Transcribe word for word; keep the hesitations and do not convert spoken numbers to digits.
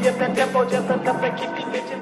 get that tempo just enough to keep these bitches